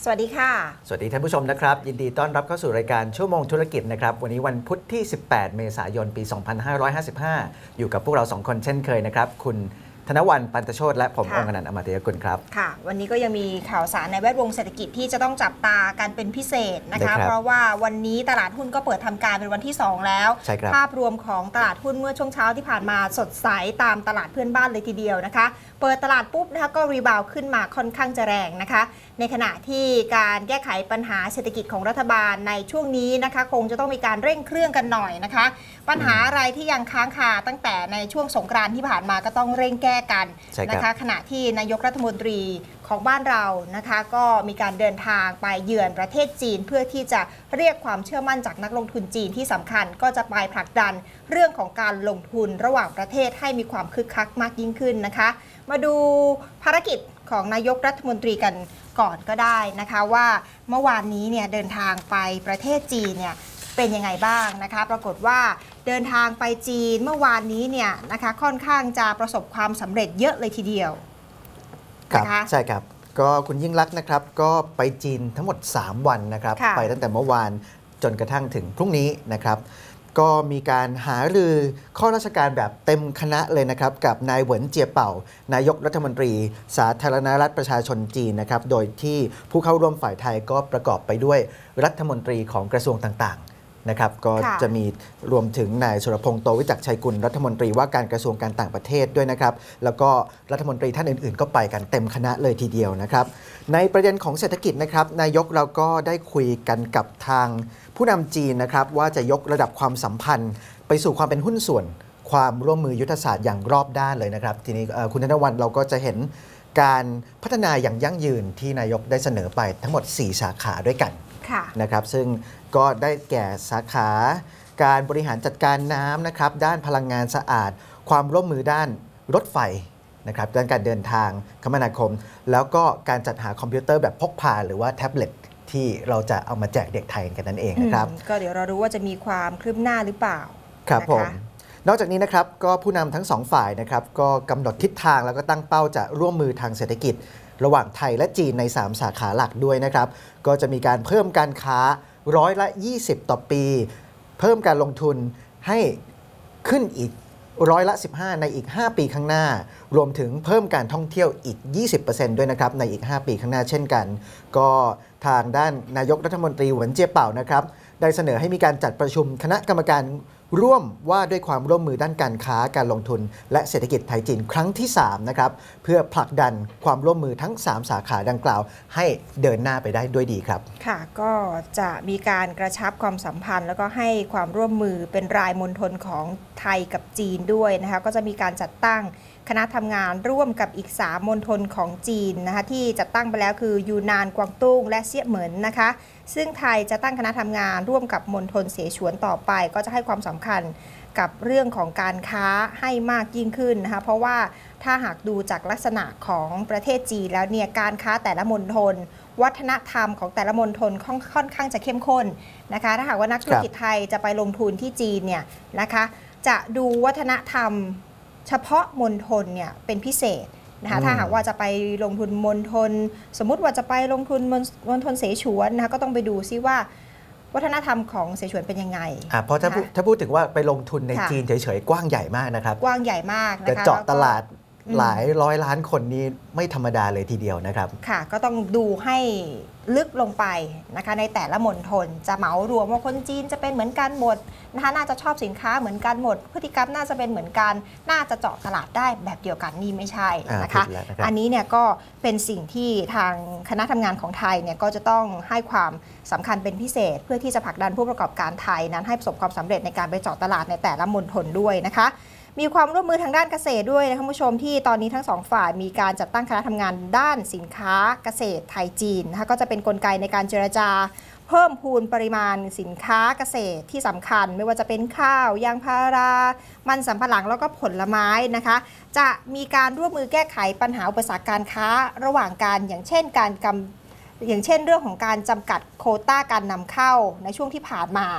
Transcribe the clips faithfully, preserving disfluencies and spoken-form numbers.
สวัสดีค่ะสวัสดีท่านผู้ชมนะครับยินดีต้อนรับเข้าสู่รายการชั่วโมงธุรกิจนะครับวันนี้วันพุธที่สิบแปดเมษายนปีสองพันห้าร้อยห้าสิบห้าอยู่กับพวกเราสองคนเช่นเคยนะครับคุณธนวรรณปันตโชติและผมองค์อนันต์อมตะยกุลครับค่ะวันนี้ก็ยังมีข่าวสารในแวดวงเศรษฐกิจที่จะต้องจับตากันเป็นพิเศษนะคะเพราะว่าวันนี้ตลาดหุ้นก็เปิดทำการเป็นวันที่สองแล้วภาพรวมของตลาดหุ้นเมื่อช่วงเช้าที่ผ่านมาสดใสตามตลาดเพื่อนบ้านเลยทีเดียวนะคะเปิดตลาดปุ๊บนะคะก็รีบาวขึ้นมาค่อนข้างจะแรงนะคะในขณะที่การแก้ไขปัญหาเศรษฐกิจของรัฐบาลในช่วงนี้นะคะคงจะต้องมีการเร่งเครื่องกันหน่อยนะคะปัญหาอะไรที่ยังค้างคาตั้งแต่ในช่วงสงกรานต์ที่ผ่านมาก็ต้องเร่งแก้กันนะคะขณะที่นายกรัฐมนตรีของบ้านเรานะคะก็มีการเดินทางไปเยือนประเทศจีนเพื่อที่จะเรียกความเชื่อมั่นจากนักลงทุนจีนที่สำคัญก็จะไปผลักดันเรื่องของการลงทุนระหว่างประเทศให้มีความคึกคักมากยิ่งขึ้นนะคะมาดูภารกิจของนายกรัฐมนตรีกันก่อนก็ได้นะคะว่าเมื่อวานนี้เนี่ยเดินทางไปประเทศจีนเนี่ยเป็นยังไงบ้างนะคะปรากฏว่าเดินทางไปจีนเมื่อวานนี้เนี่ยนะคะค่อนข้างจะประสบความสำเร็จเยอะเลยทีเดียวครับใช่ครับก็คุณยิ่งลักษณ์นะครับก็ไปจีนทั้งหมดสามวันนะครับไปตั้งแต่เมื่อวานจนกระทั่งถึงพรุ่งนี้นะครับก็มีการหารือข้อราชการแบบเต็มคณะเลยนะครับกับนายเหวินเจียเป่านายกรัฐมนตรีสาธารณรัฐประชาชนจีนนะครับโดยที่ผู้เข้าร่วมฝ่ายไทยก็ประกอบไปด้วยรัฐมนตรีของกระทรวงต่างๆนะครับก็จะมีรวมถึงนายสุรพงษ์โตวิจักรชัยกุลรัฐมนตรีว่าการกระทรวงการต่างประเทศด้วยนะครับแล้วก็รัฐมนตรีท่านอื่นๆก็ไปกันเต็มคณะเลยทีเดียวนะครับในประเด็นของเศรษฐกิจนะครับนายกเราก็ได้คุยกันกับทางผู้นำจีนนะครับว่าจะยกระดับความสัมพันธ์ไปสู่ความเป็นหุ้นส่วนความร่วมมือยุทธศาสตร์อย่างรอบด้านเลยนะครับทีนี้คุณธนวรรณเราก็จะเห็นการพัฒนาอย่างยั่งยืนที่นายกได้เสนอไปทั้งหมดสี่สาขาด้วยกันนะครับซึ่งก็ได้แก่สาขาการบริหารจัดการน้ำนะครับด้านพลังงานสะอาดความร่วมมือด้านรถไฟนะครับด้านการเดินทางคมนาคมแล้วก็การจัดหาคอมพิวเตอร์แบบพกพาหรือว่าแท็บเล็ตที่เราจะเอามาแจกเด็กไทยกันนั่นเองนะครับก็เดี๋ยวเรารู้ว่าจะมีความคืบหน้าหรือเปล่าครับผมนอกจากนี้นะครับก็ผู้นำทั้งสองฝ่ายนะครับก็กำหนดทิศทางแล้วก็ตั้งเป้าจะร่วมมือทางเศรษฐกิจระหว่างไทยและจีนในสามสาขาหลักด้วยนะครับก็จะมีการเพิ่มการค้าร้อยละยี่สิบต่อปีเพิ่มการลงทุนให้ขึ้นอีกร้อยละสิบห้าในอีกห้าปีข้างหน้ารวมถึงเพิ่มการท่องเที่ยวอีก ยี่สิบเปอร์เซ็นต์ ด้วยนะครับในอีกห้าปีข้างหน้าเช่นกันก็ทางด้านนายกรัฐมนตรีเหวินเจียเป่านะครับได้เสนอให้มีการจัดประชุมคณะกรรมการร่วมว่าด้วยความร่วมมือด้านการค้าการลงทุนและเศรษฐกิจไทยจีนครั้งที่สามนะครับเพื่อผลักดันความร่วมมือทั้งสามสาขาดังกล่าวให้เดินหน้าไปได้ด้วยดีครับค่ะก็จะมีการกระชับความสัมพันธ์แล้วก็ให้ความร่วมมือเป็นรายมณฑลของไทยกับจีนด้วยนะคะก็จะมีการจัดตั้งคณะทำงานร่วมกับอีกสามมณฑลของจีนนะคะที่จัดตั้งไปแล้วคือยูนานกวางตุ้งและเซี่ยเหมินนะคะซึ่งไทยจะตั้งคณะทำงานร่วมกับมณฑลเสฉวนต่อไปก็จะให้ความสำคัญกับเรื่องของการค้าให้มากยิ่งขึ้นนะคะเพราะว่าถ้าหากดูจากลักษณะของประเทศจีนแล้วเนี่ยการค้าแต่ละมณฑลวัฒนธรรมของแต่ละมณฑลค่อนข้างจะเข้มข้นนะคะถ้าหากว่านักธุรกิจไทยจะไปลงทุนที่จีนเนี่ยนะคะจะดูวัฒนธรรมเฉพาะมณฑลเนี่ยเป็นพิเศษนะคะถ้าหากว่าจะไปลงทุนมณฑลสมมุติว่าจะไปลงทุนมณฑลเสฉวนนะคะก็ต้องไปดูซิว่าวัฒนธรรมของเสฉวนเป็นยังไงอ่าเพราะถ้าถ้าพูดถึงว่าไปลงทุนในจีนเฉยๆกว้างใหญ่มากนะครับกว้างใหญ่มากนะคะแต่เจาะตลาดหลายร้อยล้านคนนี้ไม่ธรรมดาเลยทีเดียวนะครับค่ะก็ต้องดูให้ลึกลงไปนะคะในแต่ละมณฑลจะเหมารวมว่าคนจีนจะเป็นเหมือนกันหมดนะคะน่าจะชอบสินค้าเหมือนกันหมดพฤติกรรมน่าจะเป็นเหมือนกันน่าจะเจาะตลาดได้แบบเดียวกันนี่ไม่ใช่นะคะอันนี้เนี่ยก็เป็นสิ่งที่ทางคณะทำงานของไทยเนี่ยก็จะต้องให้ความสำคัญเป็นพิเศษเพื่อที่จะผลักดันผู้ประกอบการไทยนั้นให้ประสบความสำเร็จในการไปเจาะตลาดในแต่ละมณฑลด้วยนะคะมีความร่วมมือทางด้านเกษตรด้วยนะคะผู้ชมที่ตอนนี้ทั้งสองฝ่ายมีการจัดตั้งคณะทำงานด้านสินค้าเกษตรไทยจีนนะคะก็จะเป็นกลไกในการเจรจาเพิ่มพูนปริมาณสินค้าเกษตรที่สำคัญไม่ว่าจะเป็นข้าวยางพารามันสำปะหลังแล้วก็ผลไม้นะคะจะมีการร่วมมือแก้ไขปัญหาอุปสรรคการค้าระหว่างกันอย่างเช่นการกำอย่างเช่นเรื่องของการจำกัดโควต้าการนำเข้าในช่วงที่ผ่านมา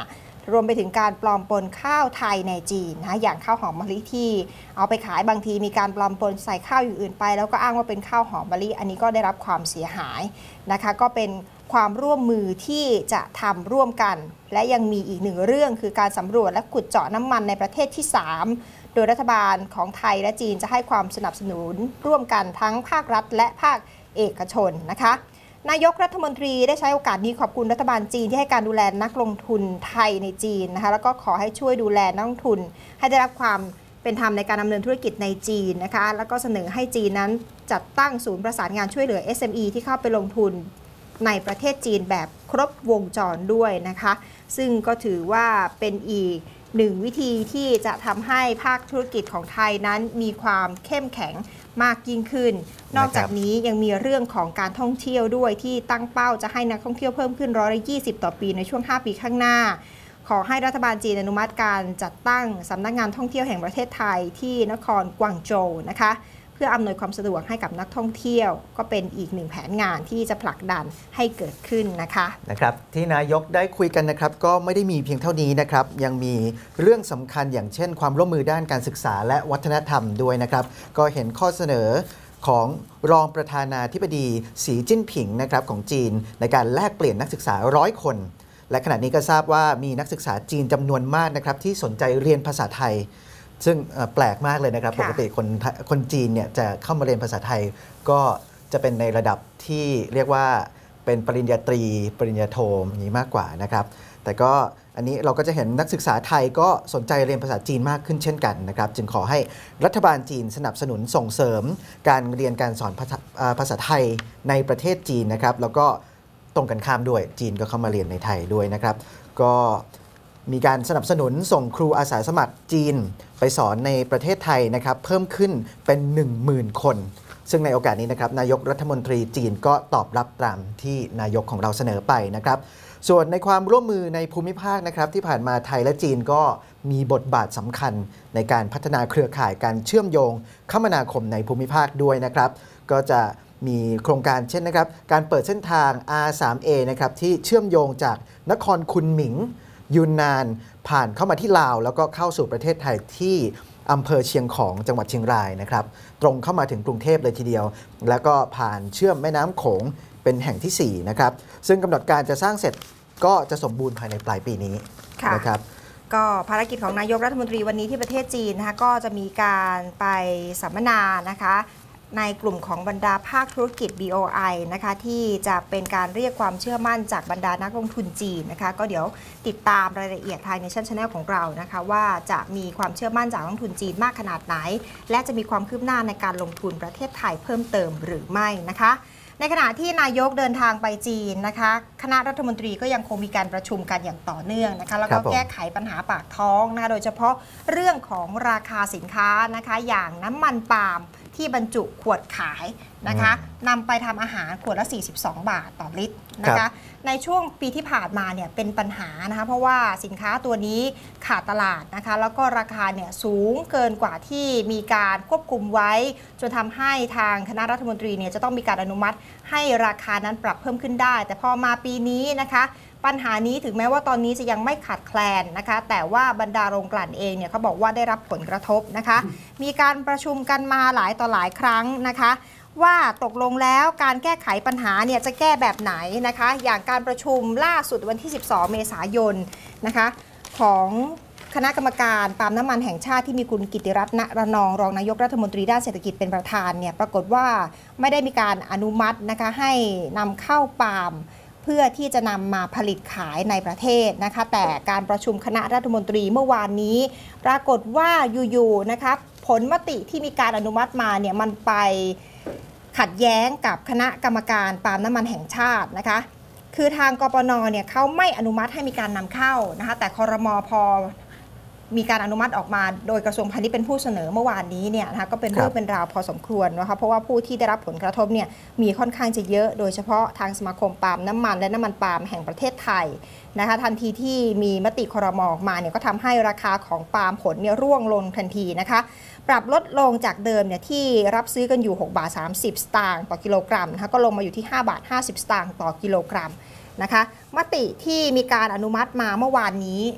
รวมไปถึงการปลอมปนข้าวไทยในจีนนะอย่างข้าวหอมมะลิที่เอาไปขายบางทีมีการปลอมปนใส่ข้าวอย่างอื่นไปแล้วก็อ้างว่าเป็นข้าวหอมมะลิอันนี้ก็ได้รับความเสียหายนะคะก็เป็นความร่วมมือที่จะทำร่วมกันและยังมีอีกหนึ่งเรื่องคือการสำรวจและขุดเจาะน้ำมันในประเทศที่สามโดยรัฐบาลของไทยและจีนจะให้ความสนับสนุนร่วมกันทั้งภาครัฐและภาคเอกชนนะคะนายกรัฐมนตรีได้ใช้โอกาสนี้ขอบคุณรัฐบาลจีนที่ให้การดูแลนักลงทุนไทยในจีนนะคะแล้วก็ขอให้ช่วยดูแลนักลงทุนให้ได้รับความเป็นธรรมในการดำเนินธุรกิจในจีนนะคะแล้วก็เสนอให้จีนนั้นจัดตั้งศูนย์ประสานงานช่วยเหลือ เอส เอ็ม อี ที่เข้าไปลงทุนในประเทศจีนแบบครบวงจรด้วยนะคะซึ่งก็ถือว่าเป็นอีกหนึ่งวิธีที่จะทำให้ภาคธุรกิจของไทยนั้นมีความเข้มแข็งมากยิ่งขึ้นนอกจากนี้ยังมีเรื่องของการท่องเที่ยวด้วยที่ตั้งเป้าจะให้นักท่องเที่ยวเพิ่มขึ้นร้อยละยี่สิบต่อปีในช่วงห้าปีข้างหน้าขอให้รัฐบาลจีนอนุมัติการจัดตั้งสำนักงานท่องเที่ยวแห่งประเทศไทยที่นครกวางโจวนะคะเพื่ออำนวยความสะดวกให้กับนักท่องเที่ยวก็เป็นอีกหนึ่งแผนงานที่จะผลักดันให้เกิดขึ้นนะคะนะครับที่นายกได้คุยกันนะครับก็ไม่ได้มีเพียงเท่านี้นะครับยังมีเรื่องสำคัญอย่างเช่นความร่วมมือด้านการศึกษาและวัฒนธรรมด้วยนะครับก็เห็นข้อเสนอของรองประธานาธิบดีสีจิ้นผิงนะครับของจีนในการแลกเปลี่ยนนักศึกษาร้อยคนและขณะนี้ก็ทราบว่ามีนักศึกษาจีนจำนวนมากนะครับที่สนใจเรียนภาษาไทยซึ่งแปลกมากเลยนะครับปกติคนคนจีนเนี่ยจะเข้ามาเรียนภาษาไทยก็จะเป็นในระดับที่เรียกว่าเป็นปริญญาตรีปริญญาโทอย่างนี้มากกว่านะครับแต่ก็อันนี้เราก็จะเห็นนักศึกษาไทยก็สนใจเรียนภาษาจีนมากขึ้นเช่นกันนะครับจึงขอให้รัฐบาลจีนสนับสนุนส่งเสริมการเรียนการสอนภาษาภาษาไทยในประเทศจีนนะครับแล้วก็ตรงกันข้ามด้วยจีนก็เข้ามาเรียนในไทยด้วยนะครับก็มีการสนับสนุนส่งครูอาสาสมัครจีนไปสอนในประเทศไทยนะครับเพิ่มขึ้นเป็น หนึ่งหมื่น คนซึ่งในโอกาสนี้นะครับนายกรัฐมนตรีจีนก็ตอบรับตามที่นายกของเราเสนอไปนะครับส่วนในความร่วมมือในภูมิภาคนะครับที่ผ่านมาไทยและจีนก็มีบทบาทสำคัญในการพัฒนาเครือข่ายการเชื่อมโยงคมนาคมในภูมิภาคด้วยนะครับก็จะมีโครงการเช่นนะครับการเปิดเส้นทาง อาร์ ทรี เอ นะครับที่เชื่อมโยงจากนครคุนหมิงยูนนานผ่านเข้ามาที่ลาวแล้วก็เข้าสู่ประเทศไทยที่อำเภอเชียงของจังหวัดเชียงรายนะครับตรงเข้ามาถึงกรุงเทพเลยทีเดียวแล้วก็ผ่านเชื่อมแม่น้ำโขงเป็นแห่งที่สี่นะครับซึ่งกำหนดการจะสร้างเสร็จก็จะสมบูรณ์ภายในปลายปีนี้นะครับก็ภารกิจของนายกรัฐมนตรีวันนี้ที่ประเทศจีนนะคะก็จะมีการไปสัมมนานะคะในกลุ่มของบรรดาภาคธุรกิจ บี โอ ไอ นะคะที่จะเป็นการเรียกความเชื่อมั่นจากบรรดานักลงทุนจีนนะคะก็เดี๋ยวติดตามรายละเอียดทาง Nation Channel ของเรานะคะว่าจะมีความเชื่อมั่นจากนักลงทุนจีนมากขนาดไหนและจะมีความคืบหน้าในการลงทุนประเทศไทยเพิ่มเติมหรือไม่นะคะในขณะที่นายกเดินทางไปจีนนะคะคณะรัฐมนตรีก็ยังคงมีการประชุมกันอย่างต่อเนื่องนะคะแล้วก็แก้ไขปัญหาปากท้องนะคะโดยเฉพาะเรื่องของราคาสินค้านะคะอย่างน้ำมันปาล์มที่บรรจุขวดขายนะคะนำไปทำอาหารขวดละสี่สิบสองบาทต่อลิตรนะคะในช่วงปีที่ผ่านมาเนี่ยเป็นปัญหานะคะเพราะว่าสินค้าตัวนี้ขาดตลาดนะคะแล้วก็ราคาเนี่ยสูงเกินกว่าที่มีการควบคุมไว้จนทำให้ทางคณะรัฐมนตรีเนี่ยจะต้องมีการอนุมัติให้ราคานั้นปรับเพิ่มขึ้นได้แต่พอมาปีนี้นะคะปัญหานี้ถึงแม้ว่าตอนนี้จะยังไม่ขาดแคลนนะคะแต่ว่าบรรดาโรงกลั่นเองเนี่ยเขาบอกว่าได้รับผลกระทบนะคะมีการประชุมกันมาหลายต่อหลายครั้งนะคะว่าตกลงแล้วการแก้ไขปัญหาเนี่ยจะแก้แบบไหนนะคะอย่างการประชุมล่าสุดวันที่สิบสองเมษายนนะคะของคณะกรรมการปาล์มน้ำมันแห่งชาติที่มีคุณกิติรัตน์ ณ ระนองรองนายกรัฐมนตรีด้านเศรษฐกิจเป็นประธานเนี่ยปรากฏว่าไม่ได้มีการอนุมัตินะคะให้นำเข้าปาล์มเพื่อที่จะนำมาผลิตขายในประเทศนะคะแต่การประชุมคณะรัฐมนตรีเมื่อวานนี้ปรากฏว่าอยู่ๆนะคะผลมติที่มีการอนุมัติมาเนี่ยมันไปขัดแย้งกับคณะกรรมการปาล์มน้ำมันแห่งชาตินะคะคือทางกปนเนี่ยเขาไม่อนุมัติให้มีการนำเข้านะคะแต่ครม.พอมีการอนุมัติออกมาโดยกระทรวงพาณิชย์เป็นผู้เสนอเมื่อวานนี้เนี่ยนะคะก็เป็นเรื่องเป็นราวพอสมควรนะคะเพราะว่าผู้ที่ได้รับผลกระทบเนี่ยมีค่อนข้างจะเยอะโดยเฉพาะทางสมาคมปาล์มน้ำมันและน้ำมันปาล์มแห่งประเทศไทยนะคะทันทีที่มีมติครม.ออกมาเนี่ยก็ทำให้ราคาของปาล์มผลเนี่ยร่วงลงทันทีนะคะปรับลดลงจากเดิมเนี่ยที่รับซื้อกันอยู่หกบาทสามสิบสตางค์ต่อกิโลกรัมนะคะก็ลงมาอยู่ที่ห้าบาทห้าสิบสตางค์ต่อกิโลกรัมนะคะมติที่มีการอนุมัติมาเมื่อวานนี้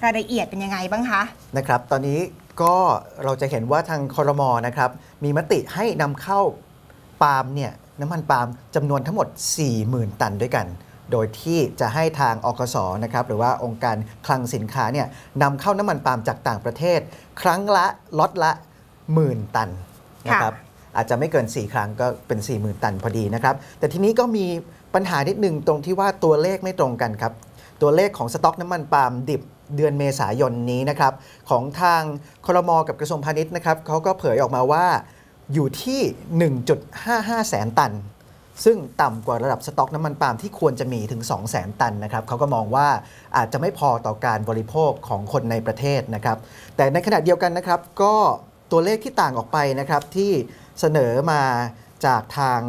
รายละเอียดเป็นยังไงบ้างคะนะครับตอนนี้ก็เราจะเห็นว่าทางครม.นะครับมีมติให้นำเข้าปาล์มเนี่ยน้ำมันปาล์มจำนวนทั้งหมด สี่หมื่น ตันด้วยกันโดยที่จะให้ทางอกส.นะครับหรือว่าองค์การคลังสินค้าเนี่ยนำเข้าน้ำมันปาล์มจากต่างประเทศครั้งละล็อตละหมื่นตันนะครับอาจจะไม่เกินสี่ครั้งก็เป็น สี่หมื่น ตันพอดีนะครับแต่ทีนี้ก็มีปัญหานิดนึงตรงที่ว่าตัวเลขไม่ตรงกันครับตัวเลขของสต็อกน้ำมันปาล์มดิบเดือนเมษายนนี้นะครับของทางครม.กับกระทรวงพาณิชย์นะครับเขาก็เผยออกมาว่าอยู่ที่ หนึ่งจุดห้าห้า แสนตันซึ่งต่ำกว่าระดับสต็อกน้ำมันปาล์มที่ควรจะมีถึง สองแสน ตันนะครับเขาก็มองว่าอาจจะไม่พอต่อการบริโภคของคนในประเทศนะครับแต่ในขณะเดียวกันนะครับก็ตัวเลขที่ต่างออกไปนะครับที่เสนอมาจากทาง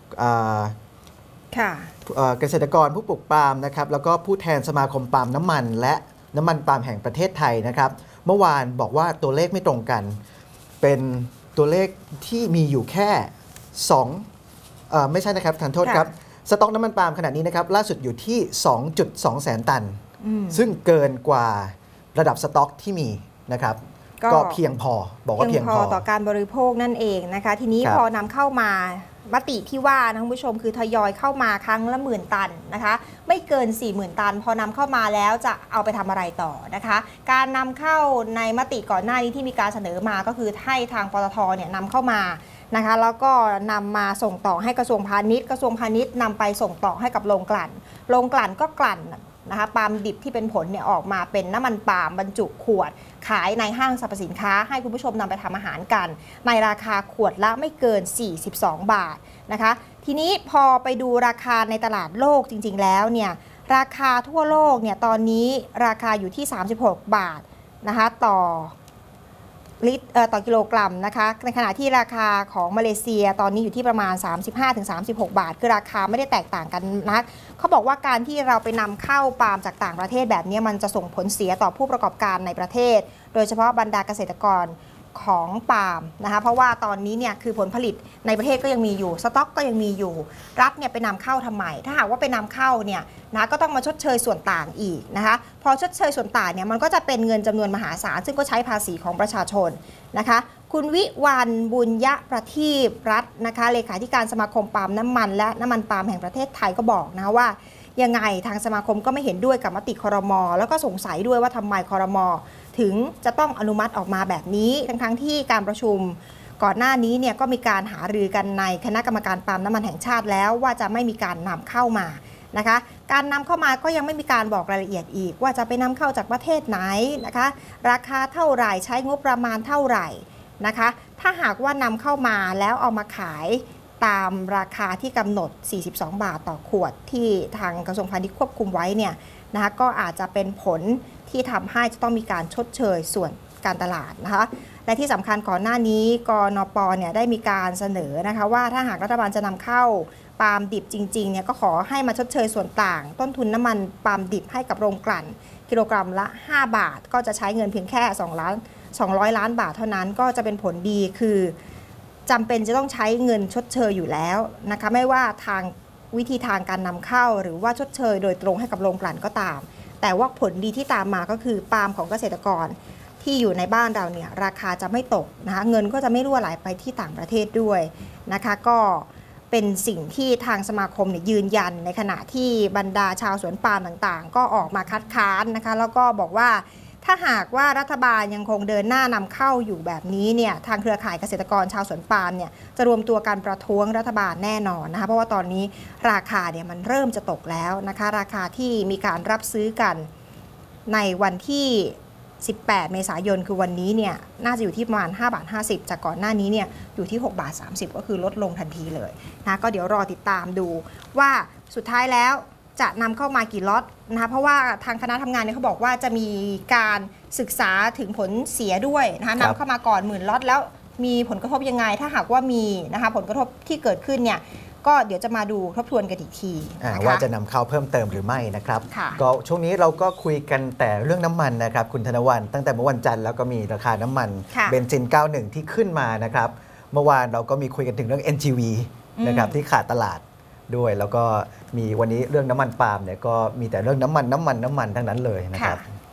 เกษตรกรผู้ปลูกปาล์มนะครับแล้วก็ผู้แทนสมาคมปาล์มน้ำมันและน้ำมันปาล์มแห่งประเทศไทยนะครับเมื่อวานบอกว่าตัวเลขไม่ตรงกันเป็นตัวเลขที่มีอยู่แค่สองเอ่อไม่ใช่นะครับทานโทษครับสต็อกน้ำมันปาล์มขณะนี้นะครับล่าสุดอยู่ที่ สองจุดสอง แสนตันซึ่งเกินกว่าระดับสต็อกที่มีนะครับก็เพียงพอบอกว่าเพียงพอต่อการบริโภคนั่นเองนะคะทีนี้พอนำเข้ามามติที่ว่านะคุณผู้ชมคือทยอยเข้ามาครั้งละหมื่นตันนะคะไม่เกิน สี่หมื่น ตันพอนำเข้ามาแล้วจะเอาไปทำอะไรต่อนะคะการนำเข้าในมติก่อนหน้านี้ที่มีการเสนอมาก็คือให้ทางปตทเนี่ยนำเข้ามานะคะแล้วก็นำมาส่งต่อให้กระทรวงพาณิชย์กระทรวงพาณิชย์นำไปส่งต่อให้กับโรงกลั่นโรงกลั่นก็กลั่นนะคะปาล์มดิบที่เป็นผลเนี่ยออกมาเป็นน้ำมันปาล์มบรรจุขวดขายในห้างสรรพสินค้าให้คุณผู้ชมนำไปทำอาหารกันในราคาขวดละไม่เกินสี่สิบสองบาทนะคะทีนี้พอไปดูราคาในตลาดโลกจริงๆแล้วเนี่ยราคาทั่วโลกเนี่ยตอนนี้ราคาอยู่ที่สามสิบหกบาทนะคะต่อลิตรต่อกิโลกรัมนะคะในขณะที่ราคาของมาเลเซียตอนนี้อยู่ที่ประมาณ สามสิบห้าถึงสามสิบหก บาทคือราคาไม่ได้แตกต่างกันนะเขาบอกว่าการที่เราไปนำเข้าปาล์มจากต่างประเทศแบบนี้มันจะส่งผลเสียต่อผู้ประกอบการในประเทศโดยเฉพาะบรรดาเกษตรกรของปาล์มนะคะเพราะว่าตอนนี้เนี่ยคือผลผลิตในประเทศก็ยังมีอยู่สต็อกก็ยังมีอยู่รัฐเนี่ยไปนำเข้าทำไมถ้าหากว่าไปนำเข้าเนี่ยนะก็ต้องมาชดเชยส่วนต่างอีกนะคะพอชดเชยส่วนต่างเนี่ยมันก็จะเป็นเงินจำนวนมหาศาลซึ่งก็ใช้ภาษีของประชาชนนะคะคุณวิวันบุญยะประทีปรัตน์นะคะเลขาธิการสมาคมปาล์มน้ำมันและน้ำมันปาล์มแห่งประเทศไทยก็บอกนะว่ายังไงทางสมาคมก็ไม่เห็นด้วยกับมติครม.แล้วก็สงสัยด้วยว่าทำไมครม.ถึงจะต้องอนุมัติออกมาแบบนี้ทั้งๆที่การประชุมก่อนหน้านี้เนี่ยก็มีการหารือกันในคณะกรรมการปาล์มน้ำมันแห่งชาติแล้วว่าจะไม่มีการนำเข้ามานะคะการนำเข้ามาก็ยังไม่มีการบอกรายละเอียดอีกว่าจะไปนำเข้าจากประเทศไหนนะคะราคาเท่าไหร่ใช้งบประมาณเท่าไหร่นะคะถ้าหากว่านำเข้ามาแล้วเอามาขายตามราคาที่กำหนดสี่สิบสองบาทต่อขวดที่ทางกระทรวงพาณิชย์ควบคุมไว้เนี่ยนะคะก็อาจจะเป็นผลที่ทำให้จะต้องมีการชดเชยส่วนการตลาดนะคะและที่สำคัญก่อนหน้านี้กนป.เนี่ยได้มีการเสนอนะคะว่าถ้าหากรัฐบาลจะนำเข้าปาล์มดิบจริงๆเนี่ยก็ขอให้มาชดเชยส่วนต่างต้นทุนน้ำมันปาล์มดิบให้กับโรงกลั่นกิโลกรัมละห้าบาทก็จะใช้เงินเพียงแค่สองล้านสองร้อยล้านบาทเท่านั้นก็จะเป็นผลดีคือจำเป็นจะต้องใช้เงินชดเชยอยู่แล้วนะคะไม่ว่าทางวิธีทางการนำเข้าหรือว่าชดเชยโดยตรงให้กับโรงกลั่นก็ตามแต่ว่าผลดีที่ตามมาก็คือปาล์มของเกษตรกรที่อยู่ในบ้านเราเนี่ยราคาจะไม่ตกนะคะเงินก็จะไม่รั่วไหลไปที่ต่างประเทศด้วยนะคะก็เป็นสิ่งที่ทางสมาคมเนี่ยยืนยันในขณะที่บรรดาชาวสวนปาล์มต่างๆก็ออกมาคัดค้านนะคะแล้วก็บอกว่าถ้าหากว่ารัฐบาลยังคงเดินหน้านำเข้าอยู่แบบนี้เนี่ยทางเครือข่ายเกษตรกรชาวสวนปาล์มเนี่ยจะรวมตัวกันประท้วงรัฐบาลแน่นอนนะคะเพราะว่าตอนนี้ราคาเนี่ยมันเริ่มจะตกแล้วนะคะราคาที่มีการรับซื้อกันในวันที่สิบแปดเมษายนคือวันนี้เนี่ยน่าจะอยู่ที่ประมาณห้าบาทห้าสิบจากก่อนหน้านี้เนี่ยอยู่ที่หกบาทสามสิบก็คือลดลงทันทีเลยนะก็เดี๋ยวรอติดตามดูว่าสุดท้ายแล้วจะนำเข้ามากี่ล็อตนะคะเพราะว่าทางคณะทำงานเนี่ยเขาบอกว่าจะมีการศึกษาถึงผลเสียด้วยนะคะนำเข้ามาก่อนหมื่นล็อตแล้วมีผลกระทบยังไงถ้าหากว่ามีนะคะผลกระทบที่เกิดขึ้นเนี่ยก็เดี๋ยวจะมาดูทบทวนกันอีกทีว่าจะนำเข้าเพิ่มเติมหรือไม่นะครับก็ช่วงนี้เราก็คุยกันแต่เรื่องน้ำมันนะครับคุณธนวรรณตั้งแต่เมื่อวันจันทร์แล้วก็มีราคาน้ำมันเบนซินเก้าสิบเอ็ดที่ขึ้นมานะครับเมื่อวานเราก็มีคุยกันถึงเรื่อง เอ็น จี วี นะครับที่ขาดตลาดด้วยแล้วก็มีวันนี้เรื่องน้ำมันปาล์มเนี่ยก็มีแต่เรื่องน้ำมันน้ำมันน้ำมันทั้งนั้นเลยนะครับ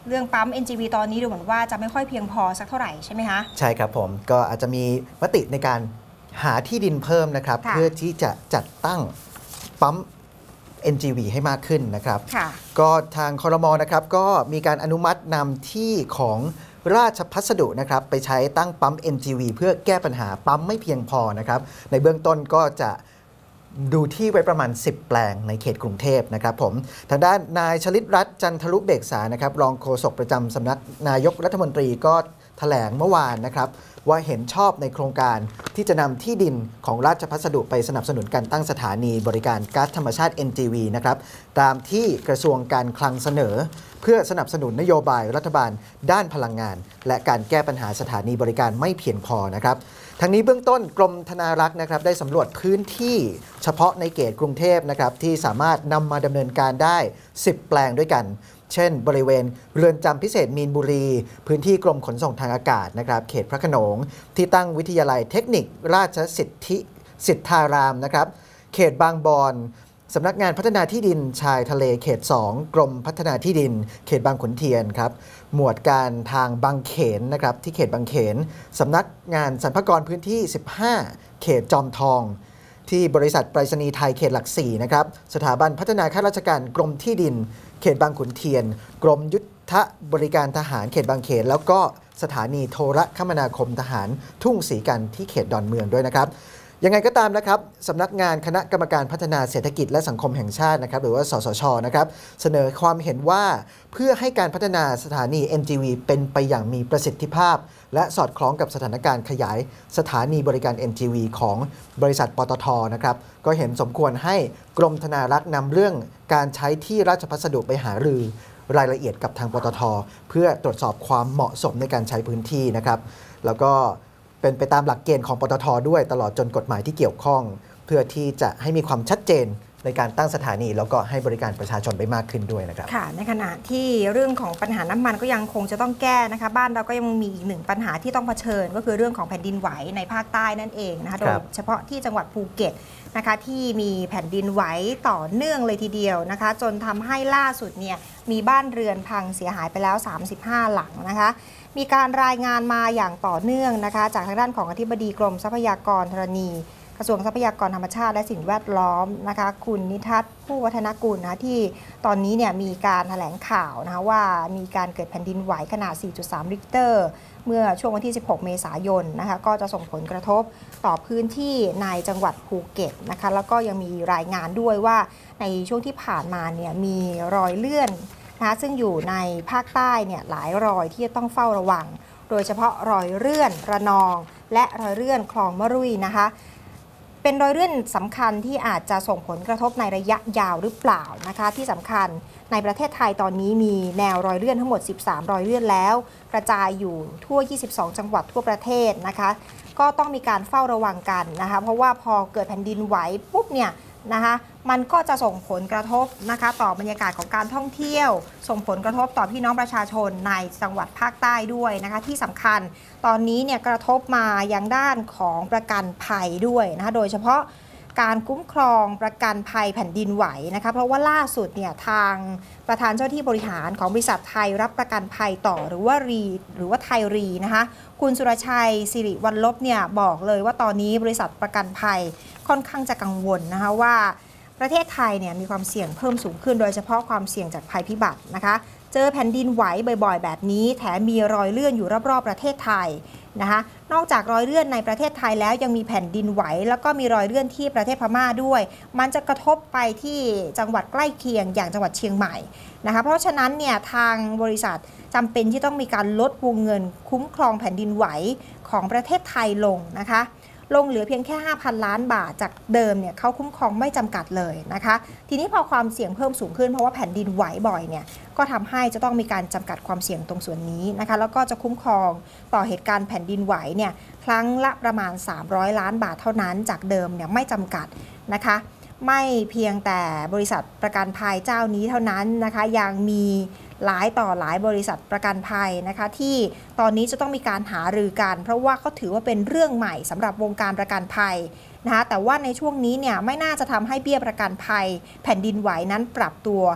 เรื่องปั๊ม เอ็น จี วี ตอนนี้ดูเหมือนว่าจะไม่ค่อยเพียงพอสักเท่าไหร่ใช่ไหมคะใช่ครับผมก็อาจจะมีมติในการหาที่ดินเพิ่มนะครับเพื่อที่จะจัดตั้งปั๊ม เอ็น จี วี ให้มากขึ้นนะครับก็ทางครม.นะครับก็มีการอนุมัตินำที่ของราชพัสดุนะครับไปใช้ตั้งปั๊ม เอ็น จี วี เพื่อแก้ปัญหาปั๊มไม่เพียงพอนะครับในเบื้องต้นก็จะดูที่ไว้ประมาณสิบแปลงในเขตกรุงเทพนะครับผมทางด้านนายชลิตรัตน์จันทรุเบกษานะครับรองโฆษกประจำสำนักนายกรัฐมนตรีก็แถลงเมื่อวานนะครับว่าเห็นชอบในโครงการที่จะนำที่ดินของราชพัสดุไปสนับสนุนการตั้งสถานีบริการก๊าซธรรมชาติ เอ็น จี วี นะครับตามที่กระทรวงการคลังเสนอเพื่อสนับสนุนนโยบายรัฐบาลด้านพลังงานและการแก้ปัญหาสถานีบริการไม่เพียงพอนะครับทั้งนี้เบื้องต้นกรมธนารักษ์นะครับได้สำรวจพื้นที่เฉพาะในเขตกรุงเทพนะครับที่สามารถนำมาดำเนินการได้สิบแปลงด้วยกันเช่นบริเวณเรือนจำพิเศษมีนบุรีพื้นที่กรมขนส่งทางอากาศนะครับเขตพระโขนงที่ตั้งวิทยาลัยเทคนิคราชสิทธิสิทธารามนะครับเขตบางบอนสำนักงานพัฒนาที่ดินชายทะเลเขตสองกรมพัฒนาที่ดินเขตบางขุนเทียนครับหมวดการทางบางเขนนะครับที่เขตบางเขนสำนักงานสรรพากรพื้นที่สิบห้าเขตจอมทองที่บริษัทไปรษณีย์ไทยเขตหลักสี่นะครับสถาบันพัฒนาข้าราชการกรมที่ดินเขตบางขุนเทียนกรมยุทธบริการทหารเขตบางเขนแล้วก็สถานีโทรคมนาคมทหารทุ่งศรีกันที่เขตดอนเมืองด้วยนะครับยังไงก็ตามนะครับสำนักงานคณะกรรมการพัฒนาเศรษฐกิจและสังคมแห่งชาตินะครับหรือว่าสสช.นะครับเสนอความเห็นว่าเพื่อให้การพัฒนาสถานี เอ็น จี วี เป็นไปอย่างมีประสิทธิภาพและสอดคล้องกับสถานการณ์ขยายสถานีบริการ เอ็น จี วี ของบริษัทปตท.นะครับก็เห็นสมควรให้กรมธนารักษ์นำเรื่องการใช้ที่ราชพัสดุไปหารือรายละเอียดกับทางปตท.เพื่อตรวจสอบความเหมาะสมในการใช้พื้นที่นะครับแล้วก็เป็นไปตามหลักเกณฑ์ของปตท.ด้วยตลอดจนกฎหมายที่เกี่ยวข้องเพื่อที่จะให้มีความชัดเจนในการตั้งสถานีแล้วก็ให้บริการประชาชนไปมากขึ้นด้วยนะครับค่ะในขณะที่เรื่องของปัญหาน้ำมันก็ยังคงจะต้องแก้นะคะบ้านเราก็ยังมีอีกหนึ่งปัญหาที่ต้องเผชิญก็คือเรื่องของแผ่นดินไหวในภาคใต้นั่นเองนะคะโดยเฉพาะที่จังหวัดภูเก็ตนะคะที่มีแผ่นดินไหวต่อเนื่องเลยทีเดียวนะคะจนทำให้ล่าสุดเนี่ยมีบ้านเรือนพังเสียหายไปแล้วสามสิบห้าหลังนะคะมีการรายงานมาอย่างต่อเนื่องนะคะจากทางด้านของอธิบดีกรมทรัพยากรธรณีกระทรวงทรัพยากรธรรมชาติและสิ่งแวดล้อมนะคะคุณนิทัศน์ผู้วัฒนกุลนะที่ตอนนี้เนี่ยมีการแถลงข่าวนะคะว่ามีการเกิดแผ่นดินไหวขนาด สี่จุดสาม ริกเตอร์เมื่อช่วงวันที่สิบหกเมษายนนะคะก็จะส่งผลกระทบต่อพื้นที่ในจังหวัดภูเก็ตนะคะแล้วก็ยังมีรายงานด้วยว่าในช่วงที่ผ่านมาเนี่ยมีรอยเลื่อนนะคะซึ่งอยู่ในภาคใต้เนี่ยหลายรอยที่จะต้องเฝ้าระวังโดยเฉพาะรอยเลื่อนระนองและรอยเลื่อนคลองมะรุยนะคะเป็นรอยเลื่อนสำคัญที่อาจจะส่งผลกระทบในระยะยาวหรือเปล่านะคะที่สำคัญในประเทศไทยตอนนี้มีแนวรอยเลื่อนทั้งหมดสิบสามรอยเลื่อนแล้วกระจายอยู่ทั่วยี่สิบสองจังหวัดทั่วประเทศนะคะก็ต้องมีการเฝ้าระวังกันนะคะเพราะว่าพอเกิดแผ่นดินไหวปุ๊บเนี่ยนะคะมันก็จะส่งผลกระทบนะคะต่อบรรยากาศของการท่องเที่ยวส่งผลกระทบต่อพี่น้องประชาชนในจังหวัดภาคใต้ด้วยนะคะที่สำคัญตอนนี้เนี่ยกระทบมายังด้านของประกันภัยด้วยนะคะโดยเฉพาะการคุ้มครองประกันภัยแผ่นดินไหวนะคะเพราะว่าล่าสุดเนี่ยทางประธานเจ้าที่บริหารของบริษัทไทยรับประกันภัยต่อหรือว่ารีหรือว่าไทยรีนะคะคุณสุรชัยสิริวัลลบเนี่ยบอกเลยว่าตอนนี้บริษัทประกันภัยค่อนข้างจะกังวลนะคะว่าประเทศไทยเนี่ยมีความเสี่ยงเพิ่มสูงขึ้นโดยเฉพาะความเสี่ยงจากภัยพิบัตินะคะเจอแผ่นดินไหวบ่อยๆแบบนี้แถมมีรอยเลื่อนอยู่รอบๆประเทศไทยนะคะนอกจากรอยเลื่อนในประเทศไทยแล้วยังมีแผ่นดินไหวแล้วก็มีรอยเลื่อนที่ประเทศพม่าด้วยมันจะกระทบไปที่จังหวัดใกล้เคียงอย่างจังหวัดเชียงใหม่นะคะเพราะฉะนั้นเนี่ยทางบริษัทจำเป็นที่ต้องมีการลดวงเงินคุ้มครองแผ่นดินไหวของประเทศไทยลงนะคะลงเหลือเพียงแค่ ห้าพัน ล้านบาทจากเดิมเนี่ยเขาคุ้มครองไม่จำกัดเลยนะคะทีนี้พอความเสี่ยงเพิ่มสูงขึ้นเพราะว่าแผ่นดินไหวบ่อยเนี่ยก็ทำให้จะต้องมีการจำกัดความเสี่ยงตรงส่วนนี้นะคะแล้วก็จะคุ้มครองต่อเหตุการณ์แผ่นดินไหวเนี่ยครั้งละประมาณสามร้อยล้านบาทเท่านั้นจากเดิมเนี่ยไม่จำกัดนะคะไม่เพียงแต่บริษัทประกันภัยเจ้านี้เท่านั้นนะคะยังมีหลายต่อหลายบริษัทประกันภัยนะคะที่ตอนนี้จะต้องมีการหารือกันเพราะว่าเขาถือว่าเป็นเรื่องใหม่สำหรับวงการประกันภัยนะคะแต่ว่าในช่วงนี้เนี่ยไม่น่าจะทำให้เบี้ยประกันภัยแผ่นดินไหวนั้นปรับตัว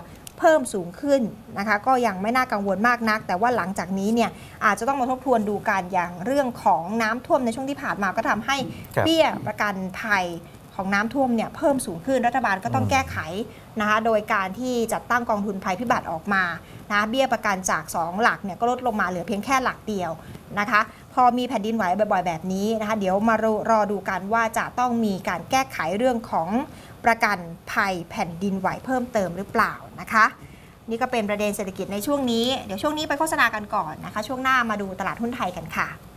เพิ่มสูงขึ้นนะคะก็ยังไม่น่ากังวลมากนักแต่ว่าหลังจากนี้เนี่ยอาจจะต้องมาทบทวนดูการอย่างเรื่องของน้ำท่วมในช่วงที่ผ่านมาก็ทำให้เบี้ยประกันภัยของน้ำท่วมเนี่ยเพิ่มสูงขึ้นรัฐบาลก็ต้องแก้ไขนะคะโดยการที่จัดตั้งกองทุนภัยพิบัติออกมานะเบี้ยประกันจากสองหลักเนี่ยก็ลดลงมาเหลือเพียงแค่หลักเดียวนะคะพอมีแผ่นดินไหวบ่อยๆแบบนี้นะคะเดี๋ยวมารอรอดูกันว่าจะต้องมีการแก้ไขเรื่องของประกันภัยแผ่นดินไหวเพิ่มเติมหรือเปล่านะคะนี่ก็เป็นประเด็นเศรษฐกิจในช่วงนี้เดี๋ยวช่วงนี้ไปโฆษณากันก่อนนะคะช่วงหน้ามาดูตลาดหุ้นไทยกันค่ะ